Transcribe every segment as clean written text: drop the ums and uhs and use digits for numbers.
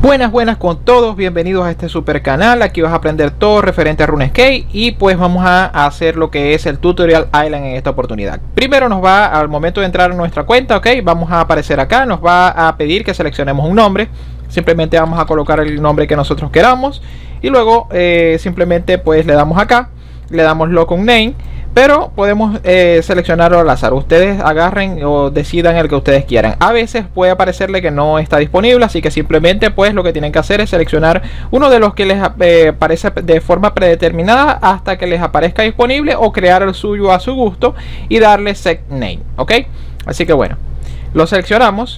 Buenas con todos, bienvenidos a este super canal. Aquí vas a aprender todo referente a RuneScape y pues vamos a hacer lo que es el Tutorial Island en esta oportunidad. Primero nos va, al momento de entrar a nuestra cuenta, ok, vamos a aparecer acá, nos va a pedir que seleccionemos un nombre. Simplemente vamos a colocar el nombre que nosotros queramos y luego simplemente pues le damos acá, le damos Lock on Name. Pero podemos seleccionarlo al azar. Ustedes agarren o decidan el que ustedes quieran. A veces puede aparecerle que no está disponible, así que simplemente pues lo que tienen que hacer es seleccionar uno de los que les aparece de forma predeterminada hasta que les aparezca disponible, o crear el suyo a su gusto y darle Set Name, ¿ok? Así que bueno, lo seleccionamos.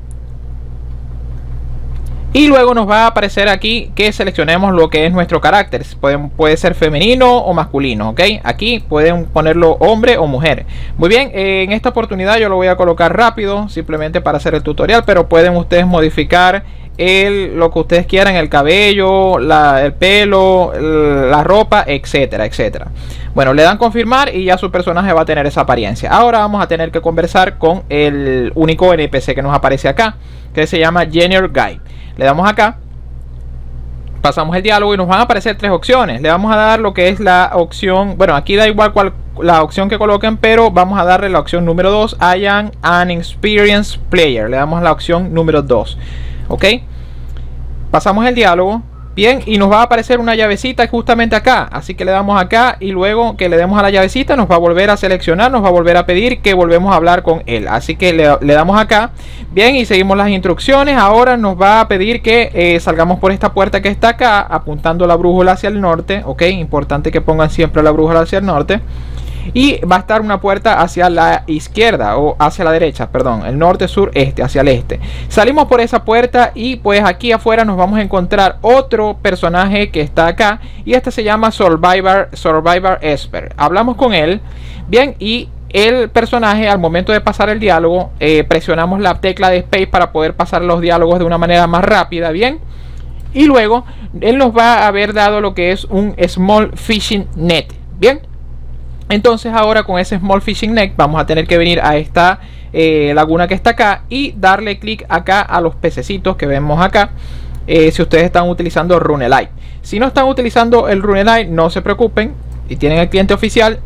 Y luego nos va a aparecer aquí que seleccionemos lo que es nuestro carácter. Puede ser femenino o masculino, ¿ok? Aquí pueden ponerlo hombre o mujer. Muy bien, en esta oportunidad yo lo voy a colocar rápido, simplemente para hacer el tutorial, pero pueden ustedes modificar lo que ustedes quieran, el cabello, el pelo, la ropa, etcétera, etcétera. Bueno, le dan confirmar y ya su personaje va a tener esa apariencia. Ahora vamos a tener que conversar con el único NPC que nos aparece acá, que se llama Junior Guy. Le damos acá, pasamos el diálogo y nos van a aparecer tres opciones. Le vamos a dar lo que es la opción, bueno, aquí da igual cuál la opción que coloquen, pero vamos a darle la opción número 2, I am an experienced player. Le damos la opción número 2, ok. Pasamos el diálogo, bien, y nos va a aparecer una llavecita justamente acá, así que le damos acá y luego que le demos a la llavecita nos va a volver a seleccionar, nos va a volver a pedir que volvemos a hablar con él, así que le damos acá, bien, y seguimos las instrucciones. Ahora nos va a pedir que salgamos por esta puerta que está acá, apuntando la brújula hacia el norte, ok, importante que pongan siempre la brújula hacia el norte. Y va a estar una puerta hacia la izquierda o hacia la derecha, perdón, el norte, sur, este, hacia el este. Salimos por esa puerta y pues aquí afuera nos vamos a encontrar otro personaje que está acá, y este se llama Survivor Esper. Hablamos con él, bien, y el personaje, al momento de pasar el diálogo, presionamos la tecla de Space para poder pasar los diálogos de una manera más rápida, bien. Y luego él nos va a haber dado lo que es un Small Fishing Net, bien. Entonces ahora con ese Small Fishing Net vamos a tener que venir a esta laguna que está acá y darle clic acá a los pececitos que vemos acá, si ustedes están utilizando RuneLite. Si no están utilizando el RuneLite, no se preocupen, y tienen el cliente oficial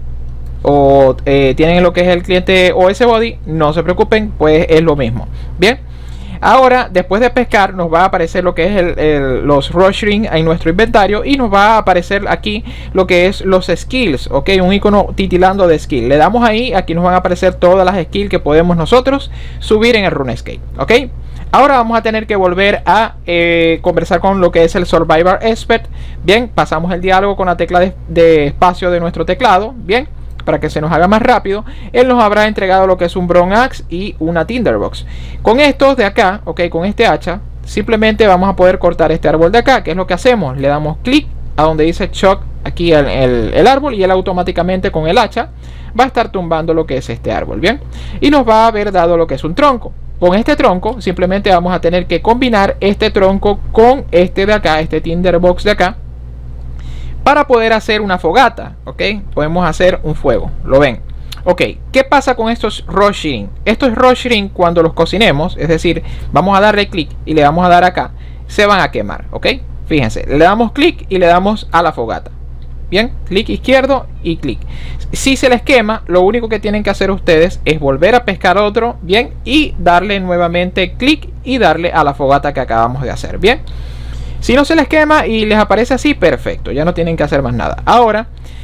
o tienen lo que es el cliente OS Body, no se preocupen, pues es lo mismo. Bien, ahora después de pescar nos va a aparecer lo que es los Rush Ring en nuestro inventario, y nos va a aparecer aquí lo que es los skills, ok, un icono titilando de skill. Le damos ahí, aquí nos van a aparecer todas las skills que podemos nosotros subir en el RuneScape, ok. Ahora vamos a tener que volver a conversar con lo que es el Survivor Expert. Bien, pasamos el diálogo con la tecla de espacio de nuestro teclado, bien, para que se nos haga más rápido. Él nos habrá entregado lo que es un Bronze Axe y una Tinderbox. Con estos de acá, ok, con este hacha, simplemente vamos a poder cortar este árbol de acá. ¿Qué es lo que hacemos? Le damos clic a donde dice Chop aquí el árbol, y él automáticamente con el hacha va a estar tumbando lo que es este árbol, bien, y nos va a haber dado lo que es un tronco. Con este tronco simplemente vamos a tener que combinar este tronco con este de acá, este Tinderbox de acá, para poder hacer una fogata, ok. Podemos hacer un fuego, lo ven, ok. ¿Qué pasa con estos Rush Ring? Estos Rush Ring, cuando los cocinemos, es decir, vamos a darle clic y le vamos a dar acá, se van a quemar, ok. Fíjense, le damos clic y le damos a la fogata, bien, clic izquierdo y clic. Si se les quema, lo único que tienen que hacer ustedes es volver a pescar otro, bien, y darle nuevamente clic y darle a la fogata que acabamos de hacer, bien. Si no se les quema y les aparece así, perfecto, ya no tienen que hacer más nada. Ahora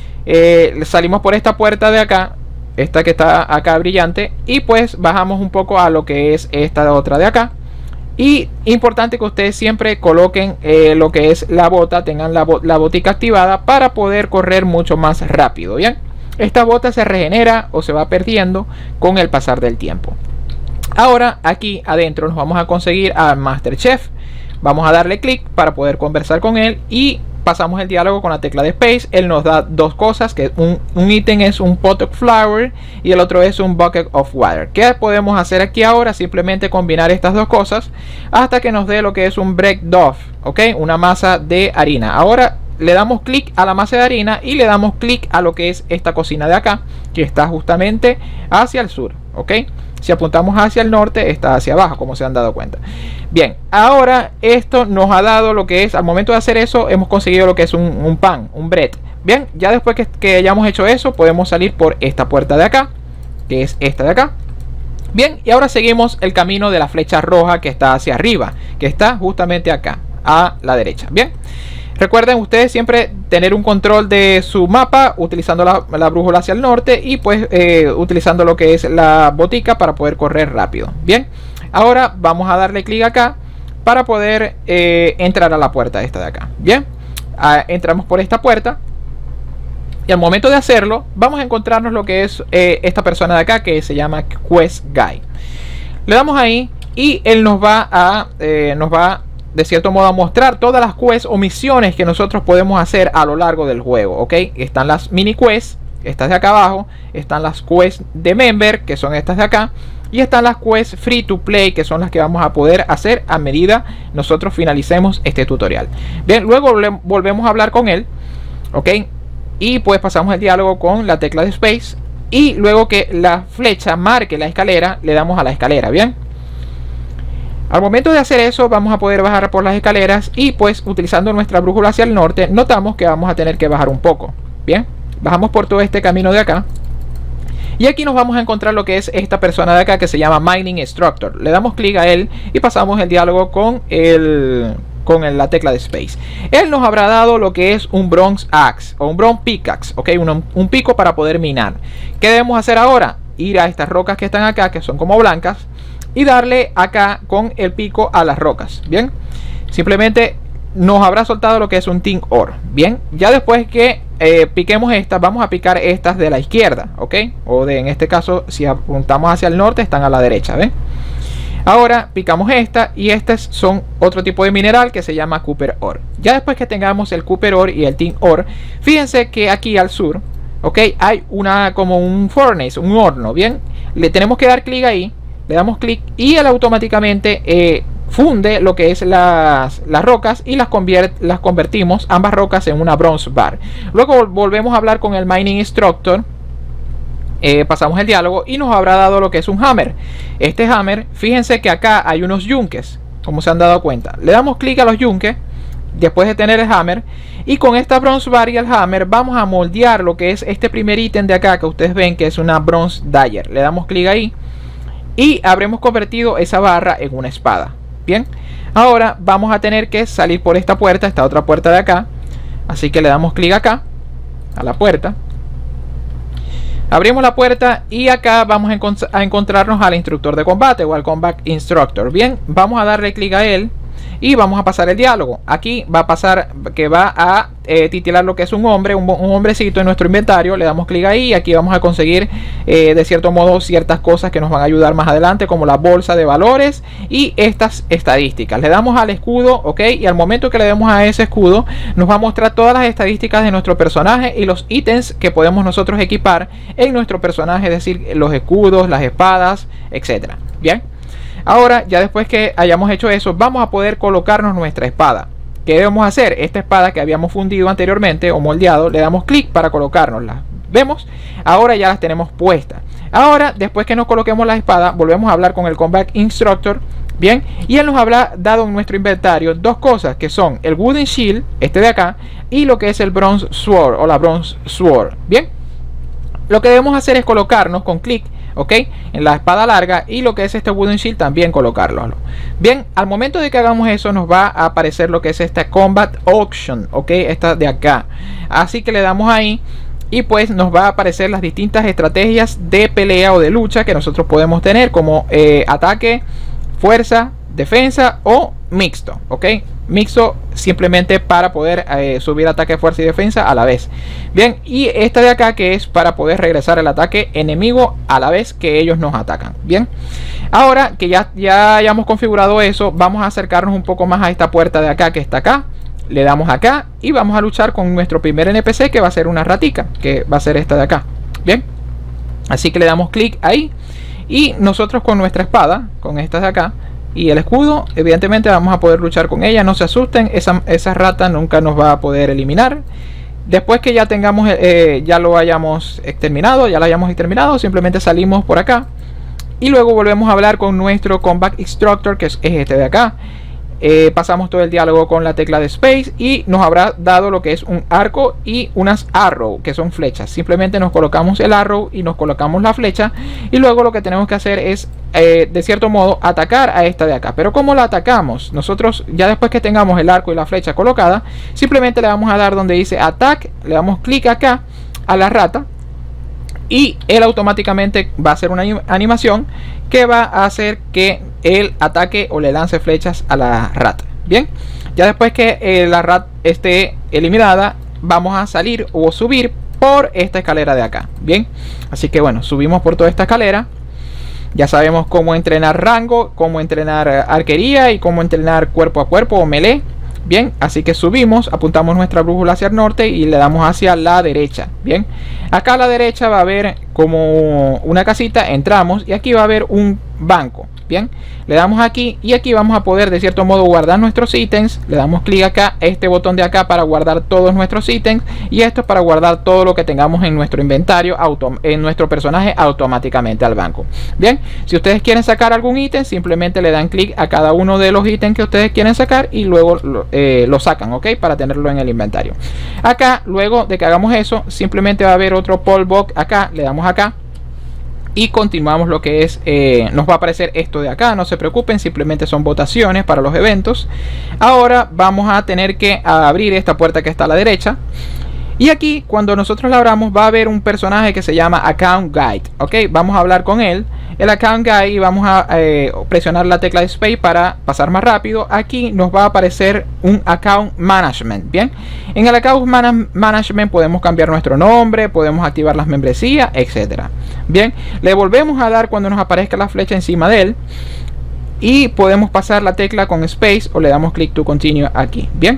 salimos por esta puerta de acá, esta que está acá brillante, y pues bajamos un poco a lo que es esta otra de acá. Y importante que ustedes siempre coloquen lo que es la bota, tengan la botica activada para poder correr mucho más rápido, bien. Esta bota se regenera o se va perdiendo con el pasar del tiempo. Ahora aquí adentro nos vamos a conseguir al Master Chef. Vamos a darle clic para poder conversar con él y pasamos el diálogo con la tecla de Space. Él nos da dos cosas, que un ítem es un Pot of Flour y el otro es un Bucket of Water. ¿Qué podemos hacer aquí ahora? Simplemente combinar estas dos cosas hasta que nos dé lo que es un Break Dough, ok, una masa de harina. Ahora le damos clic a la masa de harina y le damos clic a lo que es esta cocina de acá, que está justamente hacia el sur, ok. Si apuntamos hacia el norte, está hacia abajo, como se han dado cuenta. Bien, ahora esto nos ha dado lo que es, al momento de hacer eso, hemos conseguido lo que es un pan, un bread. Bien, ya después que hayamos hecho eso, podemos salir por esta puerta de acá, que es esta de acá. Bien, y ahora seguimos el camino de la flecha roja que está hacia arriba, que está justamente acá, a la derecha. Bien, recuerden ustedes siempre tener un control de su mapa utilizando la brújula hacia el norte y pues utilizando lo que es la botica para poder correr rápido. Bien, ahora vamos a darle clic acá para poder entrar a la puerta esta de acá. Bien, entramos por esta puerta. Y al momento de hacerlo, vamos a encontrarnos lo que es esta persona de acá, que se llama Quest Guy. Le damos ahí y él nos va de cierto modo a mostrar todas las quests o misiones que nosotros podemos hacer a lo largo del juego, ¿ok? Están las mini quests, estas de acá abajo. Están las quests de member, que son estas de acá. Y están las quests free to play, que son las que vamos a poder hacer a medida nosotros finalicemos este tutorial. Bien, luego volvemos a hablar con él, ¿ok? Y pues pasamos el diálogo con la tecla de space. Y luego que la flecha marque la escalera, le damos a la escalera. Bien, al momento de hacer eso, vamos a poder bajar por las escaleras. Y pues utilizando nuestra brújula hacia el norte, notamos que vamos a tener que bajar un poco. Bien, bajamos por todo este camino de acá. Y aquí nos vamos a encontrar lo que es esta persona de acá, que se llama Mining Instructor. Le damos clic a él y pasamos el diálogo con la tecla de space. Él nos habrá dado lo que es un bronze axe o un bronze pickaxe, ok, un pico para poder minar. ¿Qué debemos hacer ahora? Ir a estas rocas que están acá, que son como blancas, y darle acá con el pico a las rocas. Bien, simplemente nos habrá soltado lo que es un tin ore. Bien, ya después que piquemos estas, vamos a picar estas de la izquierda, ok, o en este caso, si apuntamos hacia el norte, están a la derecha. ¿Ven? Ahora picamos esta y estas son otro tipo de mineral que se llama Copper Ore. Ya después que tengamos el Copper Ore y el Tin Ore, fíjense que aquí al sur, ok, hay como un furnace, un horno. Bien, le tenemos que dar clic ahí, le damos clic y él automáticamente funde lo que es las rocas y las convertimos ambas rocas en una bronze bar. Luego volvemos a hablar con el Mining Instructor. Pasamos el diálogo y nos habrá dado lo que es un hammer. Este hammer, fíjense que acá hay unos yunques, como se han dado cuenta. Le damos clic a los yunques después de tener el hammer, y con esta bronze bar y el hammer vamos a moldear lo que es este primer ítem de acá que ustedes ven que es una bronze dagger. Le damos clic ahí y habremos convertido esa barra en una espada. Bien, ahora vamos a tener que salir por esta puerta, esta otra puerta de acá. Así que le damos clic acá a la puerta. Abrimos la puerta y acá vamos a encontrarnos al instructor de combate o al Combat Instructor. Bien, vamos a darle clic a él y vamos a pasar el diálogo. Aquí va a pasar que va a titular lo que es un hombre, un hombrecito en nuestro inventario. Le damos clic ahí y aquí vamos a conseguir de cierto modo ciertas cosas que nos van a ayudar más adelante, como la bolsa de valores y estas estadísticas. Le damos al escudo, ok, y al momento que le demos a ese escudo nos va a mostrar todas las estadísticas de nuestro personaje y los ítems que podemos nosotros equipar en nuestro personaje, es decir, los escudos, las espadas, etcétera. Bien, ahora ya después que hayamos hecho eso, vamos a poder colocarnos nuestra espada. ¿Qué debemos hacer? Esta espada que habíamos fundido anteriormente o moldeado, le damos clic para colocárnosla. ¿Vemos? Ahora ya las tenemos puestas. Ahora, después que nos coloquemos la espada, volvemos a hablar con el Combat Instructor. Bien, y él nos habrá dado en nuestro inventario dos cosas, que son el Wooden Shield, este de acá, y lo que es el Bronze Sword o la Bronze Sword. Bien, lo que debemos hacer es colocarnos con clic, ok, en la espada larga, y lo que es este Wooden Shield también colocarlo. Bien, al momento de que hagamos eso nos va a aparecer lo que es esta Combat Option, ok, esta de acá. Así que le damos ahí y pues nos va a aparecer las distintas estrategias de pelea o de lucha que nosotros podemos tener, como ataque, fuerza, defensa o mixto, ok. Mixto simplemente para poder subir ataque, fuerza y defensa a la vez. Bien, y esta de acá que es para poder regresar el ataque enemigo a la vez que ellos nos atacan. Bien, ahora que ya hayamos configurado eso, vamos a acercarnos un poco más a esta puerta de acá que está acá. Le damos acá y vamos a luchar con nuestro primer NPC, que va a ser una ratica, que va a ser esta de acá. Bien, así que le damos clic ahí y nosotros con nuestra espada, con esta de acá y el escudo, evidentemente vamos a poder luchar con ella. No se asusten, esa rata nunca nos va a poder eliminar. Después que ya tengamos ya la hayamos exterminado, simplemente salimos por acá Y luego volvemos a hablar con nuestro Combat Instructor, que es este de acá. Pasamos todo el diálogo con la tecla de Space y nos habrá dado lo que es un arco y unas arrow, que son flechas. Simplemente nos colocamos el arrow y nos colocamos la flecha, y luego lo que tenemos que hacer es de cierto modo atacar a esta de acá. Pero ¿cómo la atacamos? Nosotros, ya después que tengamos el arco y la flecha colocada, simplemente le vamos a dar donde dice Attack, le damos clic acá a la rata, y él automáticamente va a hacer una animación que va a hacer que él ataque o le lance flechas a la rata. Bien, ya después que la rata esté eliminada, vamos a salir o subir por esta escalera de acá. Bien, así que bueno, subimos por toda esta escalera. Ya sabemos cómo entrenar rango, cómo entrenar arquería y cómo entrenar cuerpo a cuerpo o melee. Bien, así que subimos, apuntamos nuestra brújula hacia el norte y le damos hacia la derecha. Bien, acá a la derecha va a haber como una casita, entramos y aquí va a haber un banco. Bien, le damos aquí y aquí vamos a poder de cierto modo guardar nuestros ítems. Le damos clic acá, este botón de acá para guardar todos nuestros ítems, y esto es para guardar todo lo que tengamos en nuestro inventario, en nuestro personaje automáticamente al banco. Bien, si ustedes quieren sacar algún ítem, simplemente le dan clic a cada uno de los ítems que ustedes quieren sacar y luego lo sacan, ok, para tenerlo en el inventario. Acá, luego de que hagamos eso, simplemente va a haber otro poll box acá, le damos acá y continuamos lo que es, nos va a aparecer esto de acá, no se preocupen, simplemente son votaciones para los eventos. Ahora vamos a tener que abrir esta puerta que está a la derecha. Y aquí, cuando nosotros la abramos, va a haber un personaje que se llama Account Guide. Ok, vamos a hablar con él, el Account Guide, y vamos a presionar la tecla de Space para pasar más rápido. Aquí nos va a aparecer un Account Management. Bien, en el Account Management podemos cambiar nuestro nombre, podemos activar las membresías, etcétera. Bien, le volvemos a dar cuando nos aparezca la flecha encima de él y podemos pasar la tecla con Space o le damos clic to continue aquí. Bien,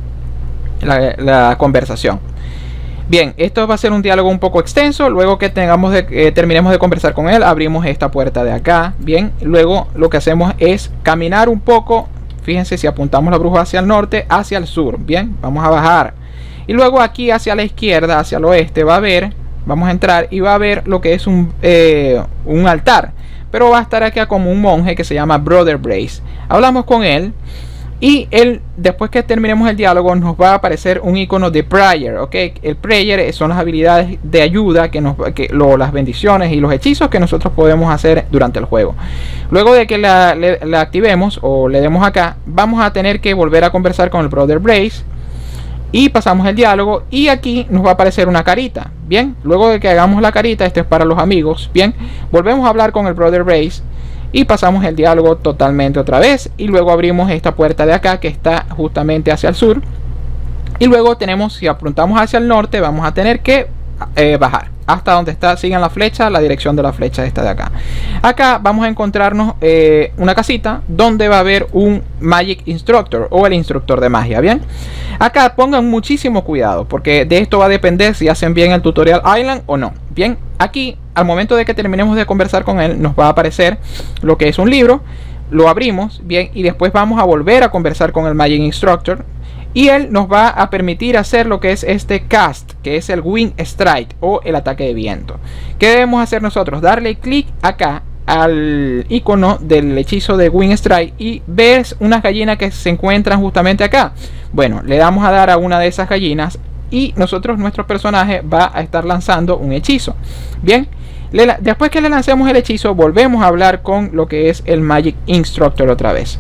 la conversación. Bien, esto va a ser un diálogo un poco extenso. Luego que terminemos de conversar con él, abrimos esta puerta de acá. Bien, luego lo que hacemos es caminar un poco. Fíjense, si apuntamos la brújula hacia el norte, hacia el sur. Bien, vamos a bajar. Y luego aquí hacia la izquierda, hacia el oeste, va a haber, vamos a entrar y va a haber lo que es un altar. Pero va a estar acá como un monje que se llama Brother Brace. Hablamos con él. Y él, después que terminemos el diálogo, nos va a aparecer un icono de prayer, ¿ok? El prayer son las habilidades de ayuda, las bendiciones y los hechizos que nosotros podemos hacer durante el juego. Luego de que la activemos o le demos acá, vamos a tener que volver a conversar con el Brother Brace. Y pasamos el diálogo y aquí nos va a aparecer una carita. Bien, luego de que hagamos la carita, esto es para los amigos. Bien, volvemos a hablar con el Brother Brace. Y pasamos el diálogo totalmente otra vez. Y luego abrimos esta puerta de acá que está justamente hacia el sur. Y luego tenemos, si apuntamos hacia el norte, vamos a tener que bajar hasta donde está, sigan la flecha, la dirección de la flecha esta de acá. Acá vamos a encontrarnos una casita donde va a haber un Magic Instructor o el instructor de magia. Bien, acá pongan muchísimo cuidado porque de esto va a depender si hacen bien el Tutorial Island o no. Bien, aquí al momento de que terminemos de conversar con él, nos va a aparecer lo que es un libro. Lo abrimos, bien, y después vamos a volver a conversar con el Magic Instructor. Y él nos va a permitir hacer lo que es este cast, que es el Wind Strike o el ataque de viento. ¿Qué debemos hacer nosotros? Darle clic acá al icono del hechizo de Wind Strike y ves unas gallinas que se encuentran justamente acá. Bueno, le damos a dar a una de esas gallinas y nuestro personaje va a estar lanzando un hechizo. Bien, después que le lancemos el hechizo, volvemos a hablar con lo que es el Magic Instructor otra vez.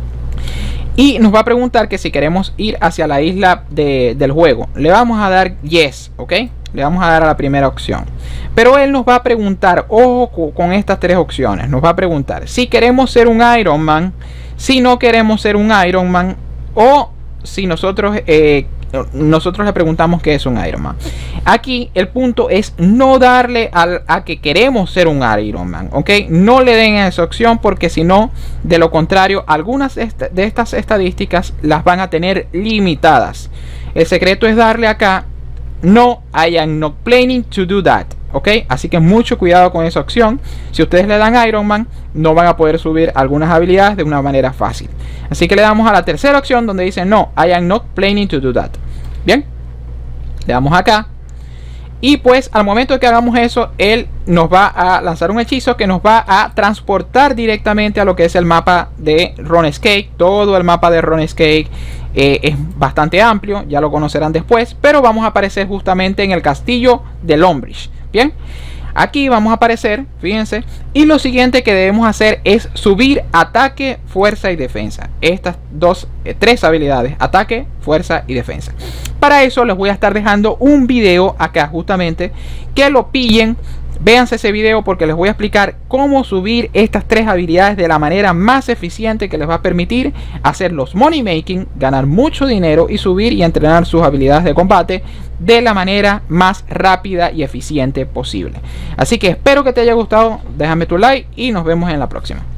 Y nos va a preguntar que si queremos ir hacia la isla del juego. Le vamos a dar yes, ¿ok? Le vamos a dar a la primera opción. Pero él nos va a preguntar, ojo con estas tres opciones. Nos va a preguntar si queremos ser un Iron Man, si no queremos ser un Iron Man, o si nosotros le preguntamos qué es un Iron Man. Aquí el punto es no darle a que queremos ser un Iron Man, ¿ok? No le den esa opción porque si no, de lo contrario, algunas de estas estadísticas las van a tener limitadas. El secreto es darle acá, no, I am not planning to do that, ¿ok? Así que mucho cuidado con esa opción. Si ustedes le dan Iron Man, no van a poder subir algunas habilidades de una manera fácil. Así que le damos a la tercera opción donde dice no, I am not planning to do that. Bien, le damos acá Y pues al momento de que hagamos eso, él nos va a lanzar un hechizo que nos va a transportar directamente a lo que es el mapa de RuneScape. Todo el mapa de RuneScape es bastante amplio, ya lo conocerán después, pero vamos a aparecer justamente en el castillo de Lumbridge. Bien, aquí vamos a aparecer, fíjense, y lo siguiente que debemos hacer es subir ataque, fuerza y defensa. Estas tres habilidades: ataque, fuerza y defensa. Para eso les voy a estar dejando un video acá justamente, que lo pillen. Véanse ese video porque les voy a explicar cómo subir estas tres habilidades de la manera más eficiente, que les va a permitir hacer los money making, ganar mucho dinero y subir y entrenar sus habilidades de combate de la manera más rápida y eficiente posible. Así que espero que te haya gustado, déjame tu like y nos vemos en la próxima.